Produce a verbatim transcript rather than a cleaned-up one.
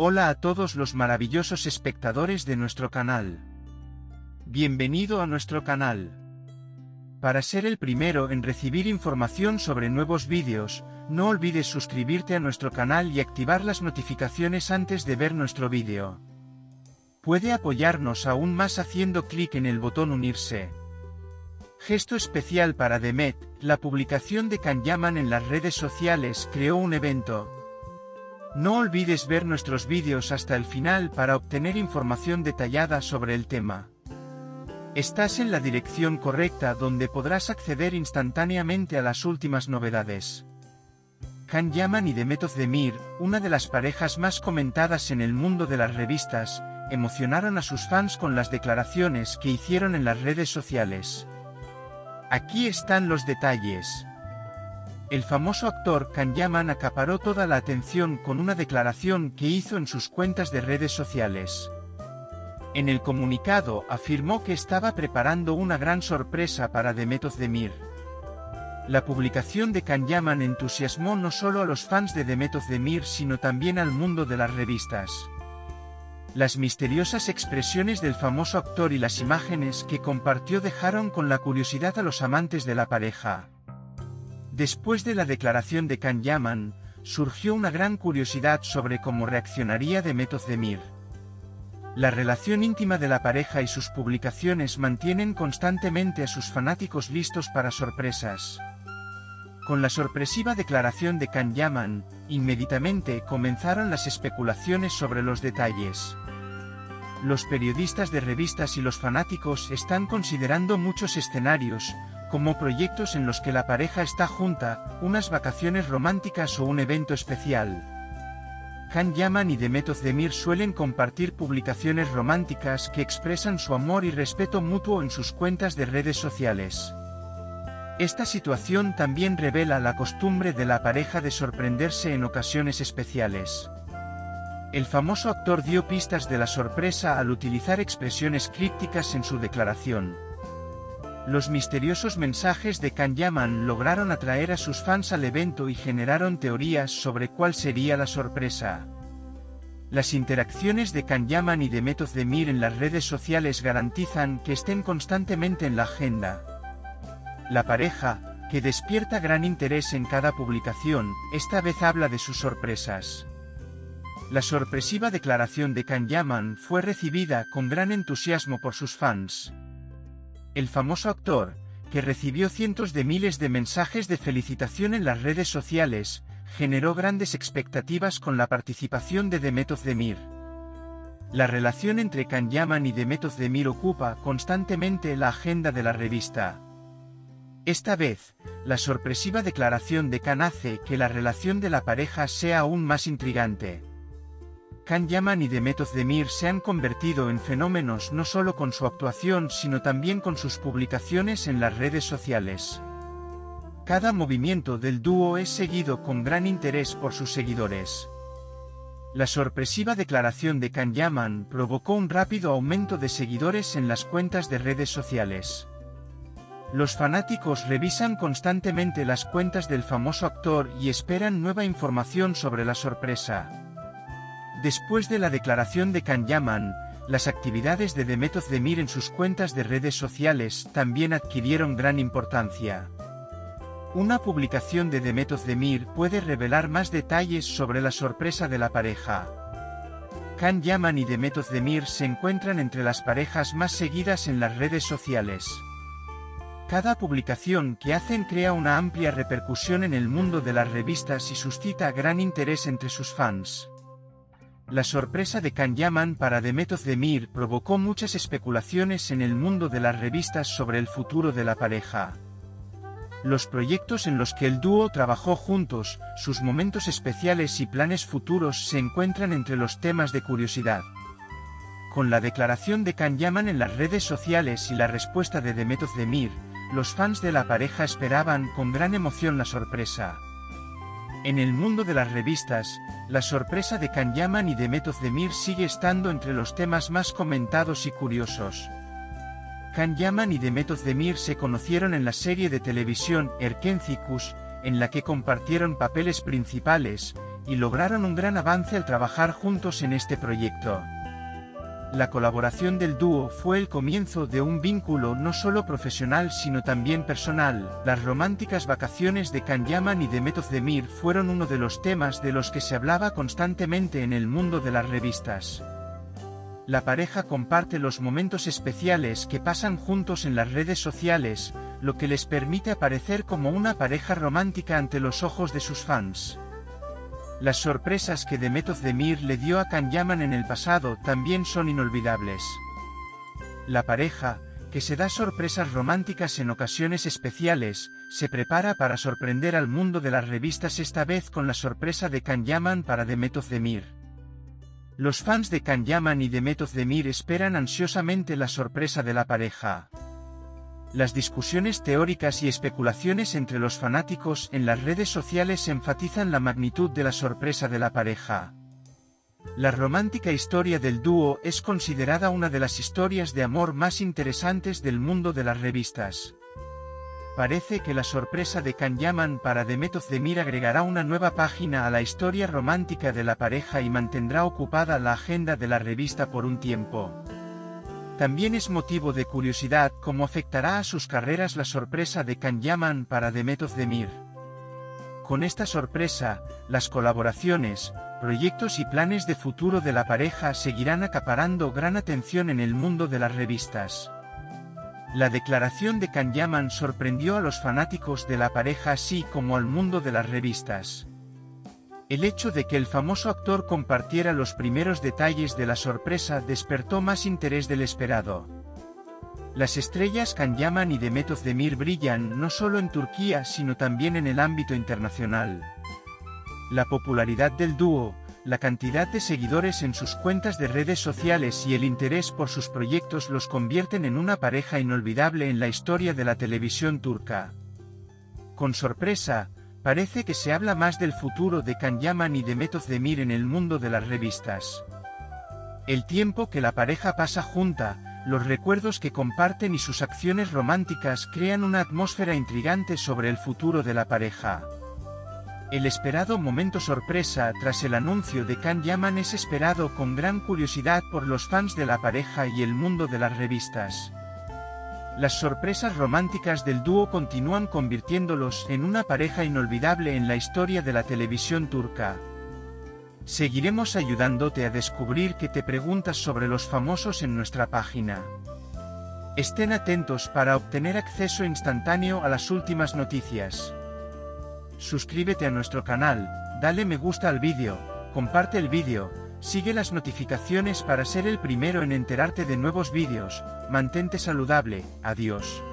Hola a todos los maravillosos espectadores de nuestro canal. Bienvenido a nuestro canal. Para ser el primero en recibir información sobre nuevos vídeos, no olvides suscribirte a nuestro canal y activar las notificaciones antes de ver nuestro vídeo. Puede apoyarnos aún más haciendo clic en el botón unirse. Gesto especial para Demet, la publicación de Can Yaman en las redes sociales creó un evento. No olvides ver nuestros vídeos hasta el final para obtener información detallada sobre el tema. Estás en la dirección correcta donde podrás acceder instantáneamente a las últimas novedades. Can Yaman y Demet Özdemir, una de las parejas más comentadas en el mundo de las revistas, emocionaron a sus fans con las declaraciones que hicieron en las redes sociales. Aquí están los detalles. El famoso actor Can Yaman acaparó toda la atención con una declaración que hizo en sus cuentas de redes sociales. En el comunicado afirmó que estaba preparando una gran sorpresa para Demet Özdemir. La publicación de Can Yaman entusiasmó no solo a los fans de Demet Özdemir sino también al mundo de las revistas. Las misteriosas expresiones del famoso actor y las imágenes que compartió dejaron con la curiosidad a los amantes de la pareja. Después de la declaración de Can Yaman, surgió una gran curiosidad sobre cómo reaccionaría Demet Özdemir. La relación íntima de la pareja y sus publicaciones mantienen constantemente a sus fanáticos listos para sorpresas. Con la sorpresiva declaración de Can Yaman, inmediatamente comenzaron las especulaciones sobre los detalles. Los periodistas de revistas y los fanáticos están considerando muchos escenarios, como proyectos en los que la pareja está junta, unas vacaciones románticas o un evento especial. Can Yaman y Demet Özdemir suelen compartir publicaciones románticas que expresan su amor y respeto mutuo en sus cuentas de redes sociales. Esta situación también revela la costumbre de la pareja de sorprenderse en ocasiones especiales. El famoso actor dio pistas de la sorpresa al utilizar expresiones crípticas en su declaración. Los misteriosos mensajes de Can Yaman lograron atraer a sus fans al evento y generaron teorías sobre cuál sería la sorpresa. Las interacciones de Can Yaman y Demet Özdemir en las redes sociales garantizan que estén constantemente en la agenda. La pareja, que despierta gran interés en cada publicación, esta vez habla de sus sorpresas. La sorpresiva declaración de Can Yaman fue recibida con gran entusiasmo por sus fans. El famoso actor, que recibió cientos de miles de mensajes de felicitación en las redes sociales, generó grandes expectativas con la participación de Demet Özdemir. La relación entre Can Yaman y Demet Özdemir ocupa constantemente la agenda de la revista. Esta vez, la sorpresiva declaración de Can hace que la relación de la pareja sea aún más intrigante. Can Yaman y Demet Özdemir se han convertido en fenómenos no solo con su actuación sino también con sus publicaciones en las redes sociales. Cada movimiento del dúo es seguido con gran interés por sus seguidores. La sorpresiva declaración de Can Yaman provocó un rápido aumento de seguidores en las cuentas de redes sociales. Los fanáticos revisan constantemente las cuentas del famoso actor y esperan nueva información sobre la sorpresa. Después de la declaración de Can Yaman, las actividades de Demet Özdemir en sus cuentas de redes sociales también adquirieron gran importancia. Una publicación de Demet Özdemir puede revelar más detalles sobre la sorpresa de la pareja. Can Yaman y Demet Özdemir se encuentran entre las parejas más seguidas en las redes sociales. Cada publicación que hacen crea una amplia repercusión en el mundo de las revistas y suscita gran interés entre sus fans. La sorpresa de Can Yaman para Demet Özdemir provocó muchas especulaciones en el mundo de las revistas sobre el futuro de la pareja. Los proyectos en los que el dúo trabajó juntos, sus momentos especiales y planes futuros se encuentran entre los temas de curiosidad. Con la declaración de Can Yaman en las redes sociales y la respuesta de Demet Özdemir, los fans de la pareja esperaban con gran emoción la sorpresa. En el mundo de las revistas, la sorpresa de Can Yaman y Demet Özdemir sigue estando entre los temas más comentados y curiosos. Can Yaman y Demet Özdemir se conocieron en la serie de televisión Erkenci Kuş, en la que compartieron papeles principales, y lograron un gran avance al trabajar juntos en este proyecto. La colaboración del dúo fue el comienzo de un vínculo no solo profesional sino también personal. Las románticas vacaciones de Can Yaman y Demet Özdemir fueron uno de los temas de los que se hablaba constantemente en el mundo de las revistas. La pareja comparte los momentos especiales que pasan juntos en las redes sociales, lo que les permite aparecer como una pareja romántica ante los ojos de sus fans. Las sorpresas que Demet Özdemir le dio a Can Yaman en el pasado también son inolvidables. La pareja, que se da sorpresas románticas en ocasiones especiales, se prepara para sorprender al mundo de las revistas, esta vez con la sorpresa de Can Yaman para Demet Özdemir. Los fans de Can Yaman y Demet Özdemir esperan ansiosamente la sorpresa de la pareja. Las discusiones teóricas y especulaciones entre los fanáticos en las redes sociales enfatizan la magnitud de la sorpresa de la pareja. La romántica historia del dúo es considerada una de las historias de amor más interesantes del mundo de las revistas. Parece que la sorpresa de Can Yaman para Demet Özdemir agregará una nueva página a la historia romántica de la pareja y mantendrá ocupada la agenda de la revista por un tiempo. También es motivo de curiosidad cómo afectará a sus carreras la sorpresa de Can Yaman para Demet Özdemir. Con esta sorpresa, las colaboraciones, proyectos y planes de futuro de la pareja seguirán acaparando gran atención en el mundo de las revistas. La declaración de Can Yaman sorprendió a los fanáticos de la pareja así como al mundo de las revistas. El hecho de que el famoso actor compartiera los primeros detalles de la sorpresa despertó más interés del esperado. Las estrellas Can Yaman y Demet Özdemir brillan no solo en Turquía sino también en el ámbito internacional. La popularidad del dúo, la cantidad de seguidores en sus cuentas de redes sociales y el interés por sus proyectos los convierten en una pareja inolvidable en la historia de la televisión turca. Con sorpresa, parece que se habla más del futuro de Can Yaman y Demet Özdemir en el mundo de las revistas. El tiempo que la pareja pasa junta, los recuerdos que comparten y sus acciones románticas crean una atmósfera intrigante sobre el futuro de la pareja. El esperado momento sorpresa tras el anuncio de Can Yaman es esperado con gran curiosidad por los fans de la pareja y el mundo de las revistas. Las sorpresas románticas del dúo continúan convirtiéndolos en una pareja inolvidable en la historia de la televisión turca. Seguiremos ayudándote a descubrir qué te preguntas sobre los famosos en nuestra página. Estén atentos para obtener acceso instantáneo a las últimas noticias. Suscríbete a nuestro canal, dale me gusta al vídeo, comparte el vídeo, sigue las notificaciones para ser el primero en enterarte de nuevos vídeos. Mantente saludable, adiós.